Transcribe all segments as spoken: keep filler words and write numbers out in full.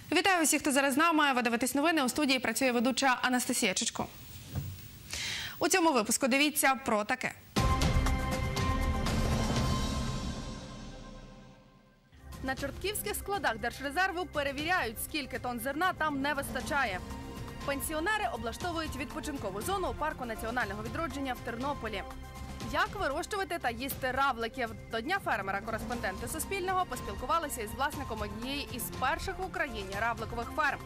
Вітаю усіх, хто зараз з нами. Ви дивитесь новини. У студії працює ведуча Анастасія Чичко. У цьому випуску дивіться про таке. На чортківських складах Держрезерву перевіряють, скільки тонн зерна там не вистачає. Пенсіонери облаштовують відпочинкову зону у парку національного відродження в Тернополі. Як вирощувати та їсти равликів? До Дня фермера кореспонденти Суспільного поспілкувалися із власником однієї із перших в Україні равликових ферм.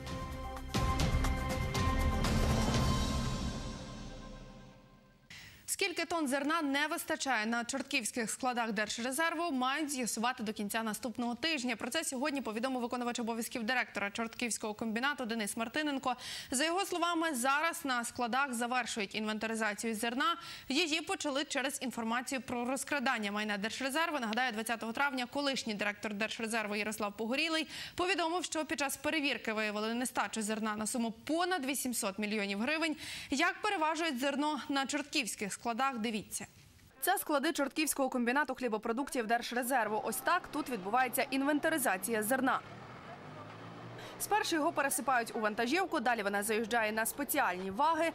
Скільки тонн зерна не вистачає на чортківських складах Держрезерву, мають з'ясувати до кінця наступного тижня. Про це сьогодні повідомив виконувач обов'язків директора Чортківського комбінату Денис Мартиненко. За його словами, зараз на складах завершують інвентаризацію зерна. Її почали через інформацію про розкрадання майна Держрезерву. Нагадаю, двадцятого травня колишній директор Держрезерву Ярослав Погорілий повідомив, що під час перевірки виявили нестачу зерна на суму понад вісімсот мільйонів гривень. Як переважують зерно на чортківських складах? Дивіться. Це склади Чортківського комбінату хлібопродуктів Держрезерву. Ось так тут відбувається інвентаризація зерна. Спершу його пересипають у вантажівку, далі вона заїжджає на спеціальні ваги.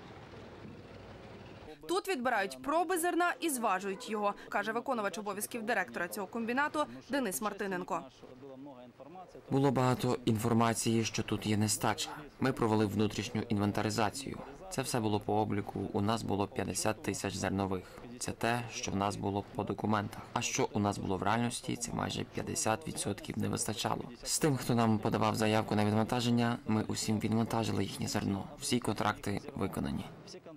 Тут відбирають проби зерна і зважують його, каже виконувач обов'язків директора цього комбінату Денис Мартиненко. Було багато інформації, що тут є нестача. Ми провели внутрішню інвентаризацію. Це все було по обліку. У нас було п'ятдесят тисяч зернових. Це те, що в нас було по документах. А що у нас було в реальності, це майже п'ятдесят відсотків не вистачало. З тим, хто нам подавав заявку на відвантаження, ми усім відвантажили їхнє зерно. Всі контракти виконані.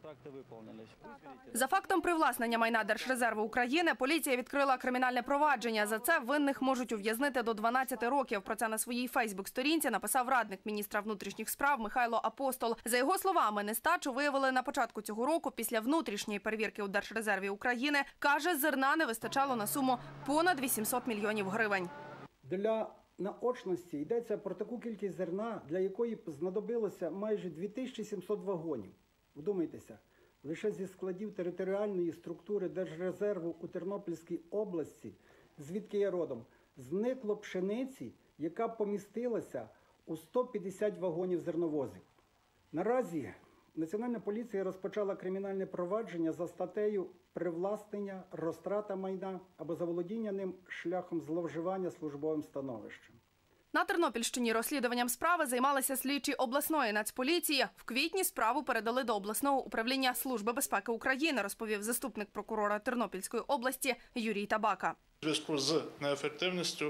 За фактом привласнення майна Держрезерву України поліція відкрила кримінальне провадження. За це винних можуть ув'язнити до дванадцяти років. Про це на своїй фейсбук-сторінці написав радник міністра внутрішніх справ Михайло Апостол. За його словами, нестачу виявили на початку цього року після внутрішньої перевірки у Держрезерві України. Каже, зерна не вистачало на суму понад вісімсот мільйонів гривень. Для наочності йдеться про таку кількість зерна, для якої знадобилося майже дві тисячі сімсот вагонів. Вдумайтеся. Лише зі складів територіальної структури Держрезерву у Тернопільській області, звідки я родом, зникло пшениці, яка помістилася у сто п'ятдесят вагонів зерновозів. Наразі Національна поліція розпочала кримінальне провадження за статтею «Привласнення, розтрата майна або заволодіння ним шляхом зловживання службовим становищем». На Тернопільщині розслідуванням справи займалися слідчі обласної нацполіції. В квітні справу передали до обласного управління Служби безпеки України, розповів заступник прокурора Тернопільської області Юрій Табака. У зв'язку з неефективністю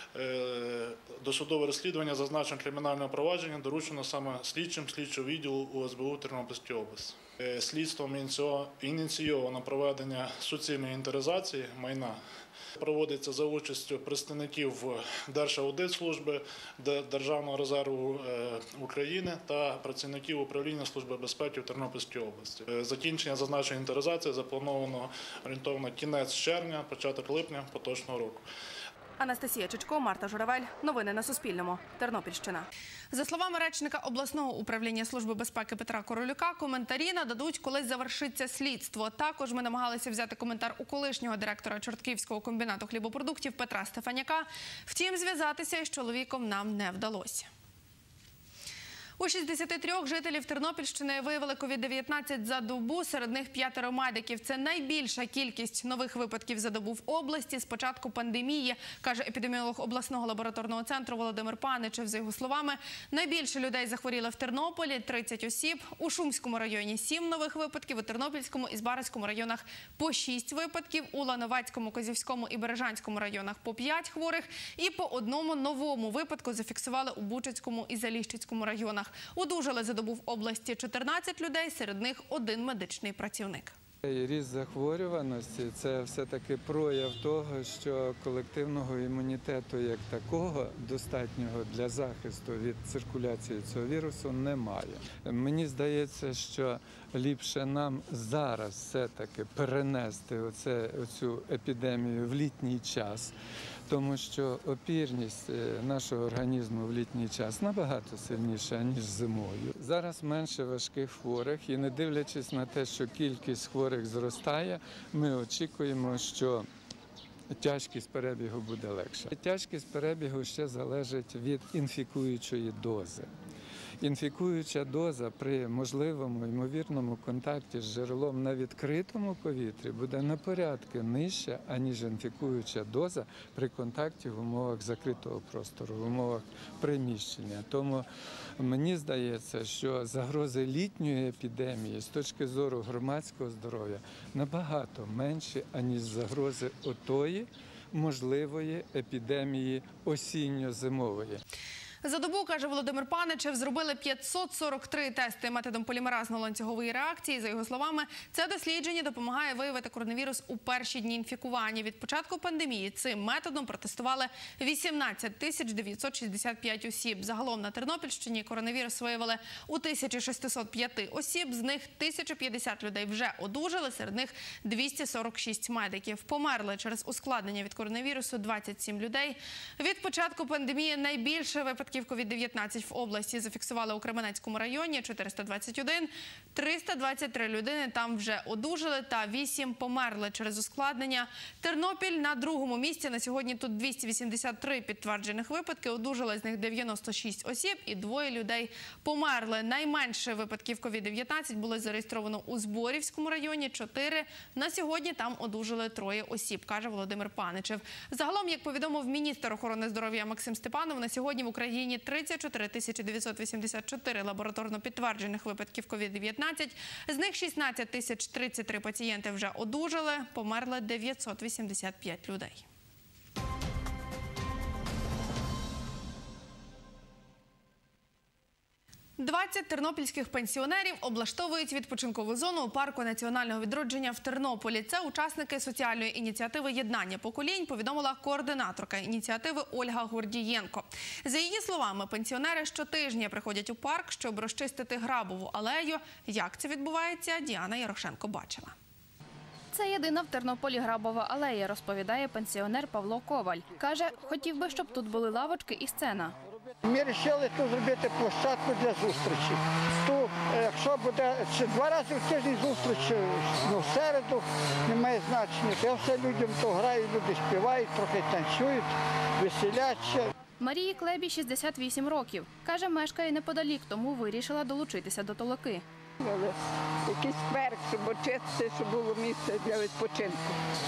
досудове розслідування зазначеного кримінального провадження доручено саме слідчим слідчого відділу У С Б У Тернопільської області. Слідством ініційовано проведення суцільної інвентаризації майна. Проводиться за участю представників Держаудитслужби, Державного резерву України та працівників управління Служби безпеки в Тернопільській області. Закінчення зазначеної інвентаризації заплановано орієнтовно кінець червня, початок липня поточного року. Анастасія Чичко, Марта Журавель. Новини на Суспільному. Тернопільщина. За словами речника обласного управління Служби безпеки Петра Королюка, коментарі нададуть, коли завершиться слідство. Також ми намагалися взяти коментар у колишнього директора Чортківського комбінату хлібопродуктів Петра Стефаняка. Втім, зв'язатися із чоловіком нам не вдалося. У шістдесяти трьох жителів Тернопільщини виявили ковід дев'ятнадцять за добу, серед них п'ятеро медиків. Це найбільша кількість нових випадків за добу в області з початку пандемії, каже епідеміолог обласного лабораторного центру Володимир Паничев. За його словами, найбільше людей захворіли в Тернополі – тридцять осіб, у Шумському районі – сім нових випадків, у Тернопільському і Збаразькому районах – по шість випадків, у Лановецькому, Козівському і Бережанському районах – по п'ять хворих і по одному новому випадку зафіксували у Бучацькому і Заліщицькому районах. Одужали за добу в області чотирнадцять людей, серед них один медичний працівник. Ріст захворюваності – це все-таки прояв того, що колективного імунітету як такого, достатнього для захисту від циркуляції цього вірусу, немає. Мені здається, що ліпше нам зараз все-таки перенести оце, оцю епідемію в літній час, тому що опірність нашого організму в літній час набагато сильніша, ніж зимою. Зараз менше важких хворих, і не дивлячись на те, що кількість хворих зростає, ми очікуємо, що тяжкість перебігу буде легша. Тяжкість перебігу ще залежить від інфікуючої дози. Інфікуюча доза при можливому ймовірному контакті з джерелом на відкритому повітрі буде на порядки нижча, аніж інфікуюча доза при контакті в умовах закритого простору, в умовах приміщення. Тому мені здається, що загрози літньої епідемії з точки зору громадського здоров'я набагато менші, аніж загрози отої можливої епідемії осінньо-зимової. За добу, каже Володимир Паничев, зробили п'ятсот сорок три тести методом полімеразно-ланцюгової реакції. За його словами, це дослідження допомагає виявити коронавірус у перші дні інфікування. Від початку пандемії цим методом протестували вісімнадцять тисяч дев'ятсот шістдесят п'ять осіб. Загалом на Тернопільщині коронавірус виявили у тисячі шістсот п'ять осіб, з них тисяча п'ятдесят людей вже одужали, серед них двісті сорок шість медиків. Померли через ускладнення від коронавірусу двадцять сім людей. Від початку пандемії найбільше випадків ковід дев'ятнадцять в області зафіксували у Кременецькому районі – чотириста двадцять один, триста двадцять три людини там вже одужали та вісім померли через ускладнення. Тернопіль на другому місці. На сьогодні тут двісті вісімдесят три підтверджених випадки, одужали з них дев'яносто шість осіб і двоє людей померли. Найменше випадків ковід дев'ятнадцять було зареєстровано у Зборівському районі – чотири. На сьогодні там одужали троє осіб, каже Володимир Паничев. Загалом, як повідомив міністр охорони здоров'я Максим Степанов, на сьогодні в Україні тридцять чотири тисячі дев'ятсот вісімдесят чотири лабораторно підтверджених випадків ковід дев'ятнадцять. З них шістнадцять тисяч тридцять три пацієнти вже одужали, померли дев'ятсот вісімдесят п'ять людей. двадцять тернопільських пенсіонерів облаштовують відпочинкову зону у парку національного відродження в Тернополі. Це учасники соціальної ініціативи «Єднання поколінь», повідомила координаторка ініціативи Ольга Гордієнко. За її словами, пенсіонери щотижня приходять у парк, щоб розчистити грабову алею. Як це відбувається, Діана Ярошенко бачила. Це єдина в Тернополі грабова алея, розповідає пенсіонер Павло Коваль. Каже, хотів би, щоб тут були лавочки і сцена. Ми вирішили тут зробити площадку для зустрічі. Тут, якщо буде два рази в тиждень зустріч, ну, в середу, немає значення. Я все людям то граю, люди співають, трохи танцюють, веселяться. Марії Клебі шістдесят вісім років. Каже, мешкає неподалік, тому вирішила долучитися до толоки. Якийсь скверик, щоб очистити, щоб було місце для відпочинку.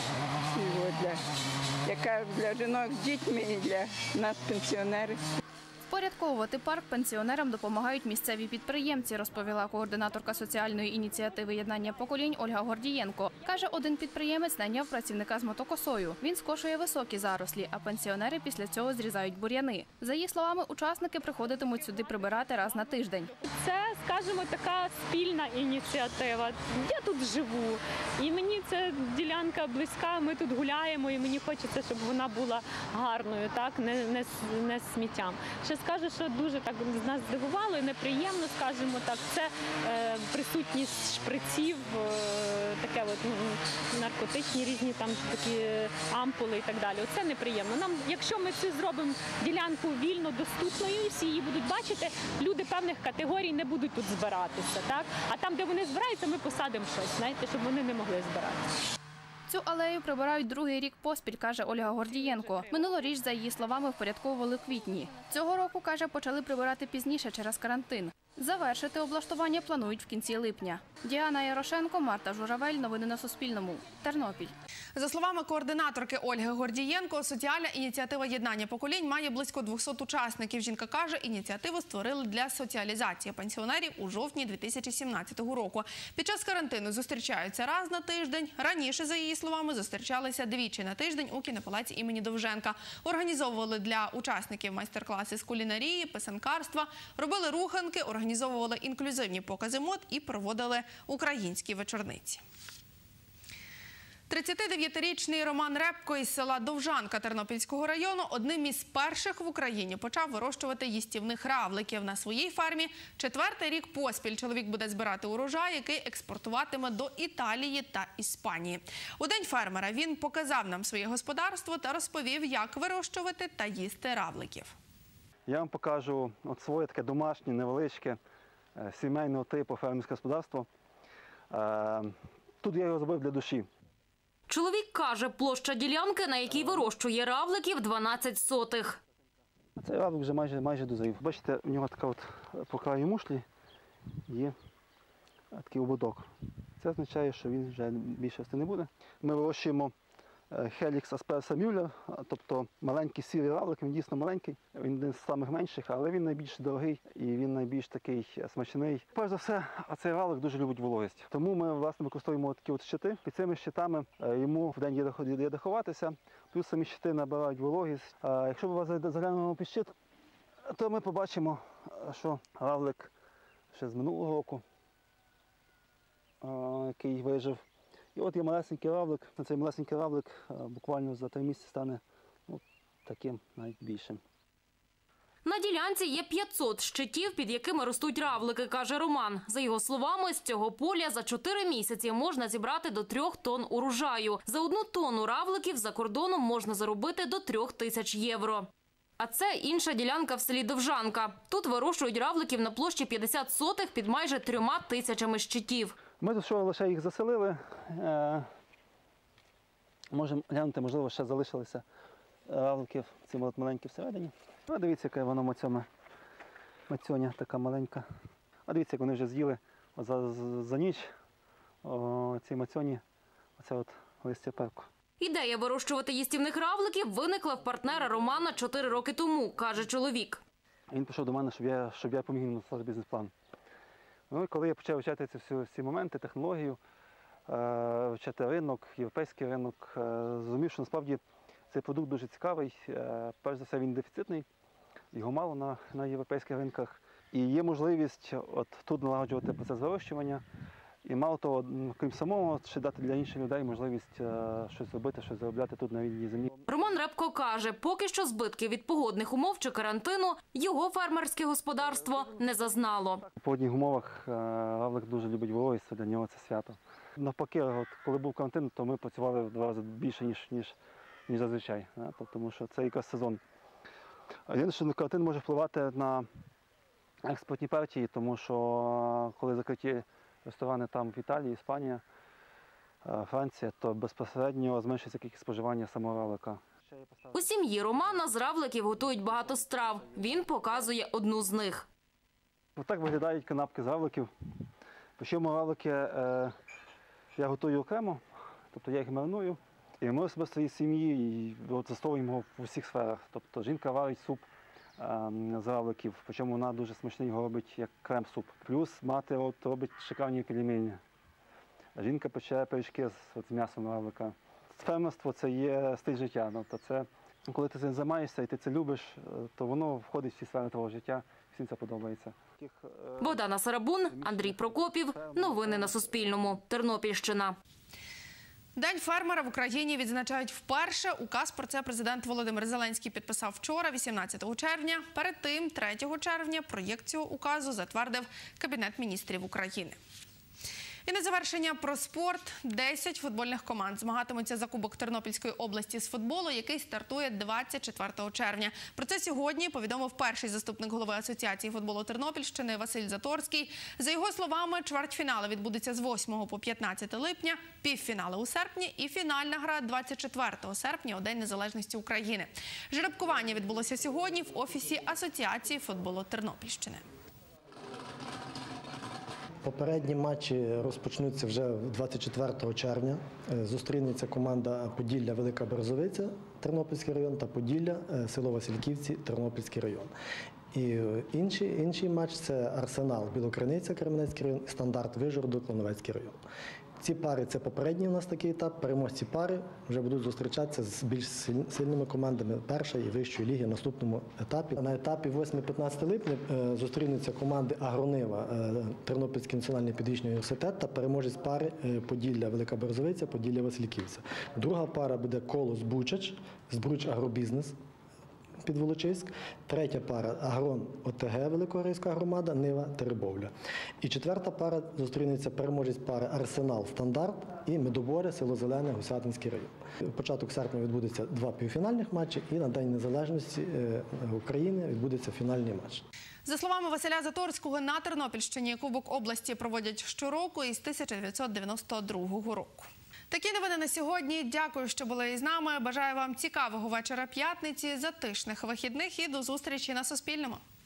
Для, яка для жінок з дітьми і для нас, пенсіонерів. Впорядковувати парк пенсіонерам допомагають місцеві підприємці, розповіла координаторка соціальної ініціативи «Єднання поколінь» Ольга Гордієнко. Каже, один підприємець найняв працівника з мотокосою. Він скошує високі зарослі, а пенсіонери після цього зрізають бур'яни. За її словами, учасники приходитимуть сюди прибирати раз на тиждень. Це, скажімо, така спільна ініціатива. Я тут живу, і мені ця ділянка близька, ми тут гуляємо, і мені хочеться, щоб вона була гарною, так, не, не, не сміттям. Ще скажу, що дуже так нас здивувало і неприємно, скажімо так, це е, присутність шприців, е, таке от, ну, наркотичні різні там такі ампули і так далі. Оце неприємно. Нам, якщо ми це зробимо ділянку вільно доступною, і всі її будуть бачити, люди певних категорій не будуть тут збиратися, так? А там, де вони збираються, ми посадимо щось, знаєте, щоб вони не могли збиратися. Цю алею прибирають другий рік поспіль, каже Ольга Гордієнко. Минулоріч, за її словами, впорядковували в квітні. Цього року, каже, почали прибирати пізніше через карантин. Завершити облаштування планують в кінці липня. Діана Ярошенко, Марта Журавель. Новини на Суспільному. Тернопіль. За словами координаторки Ольги Гордієнко, соціальна ініціатива «Єднання поколінь» має близько двохсот учасників. Жінка каже, ініціативу створили для соціалізації пенсіонерів у жовтні дві тисячі сімнадцятого року. Під час карантину зустрічаються раз на тиждень. Раніше, за її словами, зустрічалися двічі на тиждень у кінопалаці імені Довженка. Організовували для учасників майстер-класи з кулінарії, писанкарства, робили руханки, організовували інклюзивні покази мод і проводили українські вечорниці. тридцятидев'ятирічний Роман Репко із села Довжанка Тернопільського району одним із перших в Україні почав вирощувати їстівних равликів. На своїй фермі четвертий рік поспіль чоловік буде збирати урожай, який експортуватиме до Італії та Іспанії. У день фермера він показав нам своє господарство та розповів, як вирощувати та їсти равликів. Я вам покажу от своє таке домашнє, невеличке, сімейного типу фермерське господарство. Тут я його зробив для душі. Чоловік каже, площа ділянки, на якій вирощує равликів, дванадцять сотих. Цей равлик вже майже, майже дозрів. Бачите, у нього така от по краю мушлі є такий ободок. Це означає, що він вже більше рости не буде. Ми вирощуємо Helix aspersa Müller, тобто маленький сірий равлик, він дійсно маленький, він один з самих менших, але він найбільш дорогий і він найбільш такий смачний. Перш за все, цей равлик дуже любить вологість. Тому ми, власне, використовуємо такі от щити. Під цими щитами йому в день є де ховатися, плюс самі щити набирають вологість. Якщо ми заглянемо під щит, то ми побачимо, що равлик ще з минулого року, який вижив. І от є малесенький равлик, на цей малесенький равлик буквально за три місяці стане ну, таким навіть більшим. На ділянці є п'ятсот щитів, під якими ростуть равлики, каже Роман. За його словами, з цього поля за чотири місяці можна зібрати до трьох тонн урожаю. За одну тонну равликів за кордоном можна заробити до трьох тисяч євро. А це інша ділянка в селі Довжанка. Тут вирощують равликів на площі п'ятдесят сотих під майже трьома тисячами щитів. Ми тут що лише їх заселили. Е, можемо глянути, можливо, ще залишилися равликів, ці маленькі всередині. А дивіться, яка вона мацьома. Мацьоня така маленька. А дивіться, як вони вже з'їли за, за, за ніч о, ці мацьоні, оце от листя перку. Ідея вирощувати їстівних равликів виникла в партнера Романа чотири роки тому, каже чоловік. Він пішов до мене, щоб я, щоб я поміг йому скласти бізнес-план. Ну і коли я почав вивчати ці всі, всі моменти, технологію, вивчати ринок, європейський ринок, зрозумів, що насправді цей продукт дуже цікавий. Перш за все, він дефіцитний, його мало на, на європейських ринках. І є можливість от тут налагоджувати процес вирощування. І мало того, крім самого, ще дати для інших людей можливість щось робити, щось заробляти тут на вільній землі. Роман Репко каже, поки що збитки від погодних умов чи карантину його фермерське господарство не зазнало. В погодних умовах равлик дуже любить вологість, для нього це свято. Навпаки, от, коли був карантин, то ми працювали в два рази більше, ніж, ніж, ніж зазвичай, тому що це якраз сезон. Єдине, що карантин може впливати на експортні партії, тому що коли закриті ресторани там в Італії, Іспанія, Франція, то безпосередньо зменшується кількість споживання самого равлика. У сім'ї Романа з равликів готують багато страв. Він показує одну з них. Ось так виглядають канапки з равликів. Причому равлики е, я готую окремо, тобто я їх мариную. І ми особисто своїй сім'ї застосовуємо в усіх сферах. Тобто жінка варить суп е, з равликів, причому вона дуже смачний його робить як крем-суп. Плюс мати от, робить шикарні пельмені. Жінка пече пиріжки з, з м'ясом равлика. Фермерство – це є стиль життя. Тобто це, коли ти цим займаєшся і ти це любиш, то воно входить в всі сфери твого життя, всім це подобається. Богдана Сарабун, Андрій Прокопів. Новини на Суспільному. Тернопільщина. День фермера в Україні відзначають вперше. Указ про це президент Володимир Зеленський підписав вчора, вісімнадцятого червня. Перед тим, третього червня, проєкт цього указу затвердив Кабінет міністрів України. І на завершення про спорт. десять футбольних команд змагатимуться за Кубок Тернопільської області з футболу, який стартує двадцять четвертого червня. Про це сьогодні повідомив перший заступник голови Асоціації футболу Тернопільщини Василь Заторський. За його словами, чвертьфінали відбудуться з восьмого по п'ятнадцяте липня, півфінали у серпні і фінальна гра двадцять четвертого серпня у День Незалежності України. Жеребкування відбулося сьогодні в офісі Асоціації футболу Тернопільщини. Попередні матчі розпочнуться вже двадцять четвертого червня. Зустрінеться команда Поділля Велика Березовиця, Тернопільський район, та Поділля село Васильківці, Тернопільський район. І інший, інший матч – це Арсенал Білокриниця, Кременецький район, і Стандарт Вижгород, Клоновецький район. Ці пари – це попередній у нас такий етап. Переможці пари вже будуть зустрічатися з більш сильними командами першої і вищої ліги в наступному етапі. На етапі восьмого-п'ятнадцятого липня зустрінуться команди Агронива, Тернопільський національний педагогічний університет та переможець пари Поділля Велика Березовиця, Поділля Васильківця. Друга пара буде Колос Бучач, Збруч Агробізнес, Підволочиськ. Третя пара – Агрон ОТГ, Великогорівська громада, Нива, Теребовля. І четверта пара зустрінеться переможець пари Арсенал Стандарт і Медобори, село Зелене, Гусятинський район. Початок серпня відбудеться два півфінальних матчі і на День Незалежності України відбудеться фінальний матч. За словами Василя Заторського, на Тернопільщині Кубок області проводять щороку із тисяча дев'ятсот дев'яносто другого року. Такі новини на сьогодні. Дякую, що були із нами. Бажаю вам цікавого вечора п'ятниці, затишних вихідних і до зустрічі на Суспільному.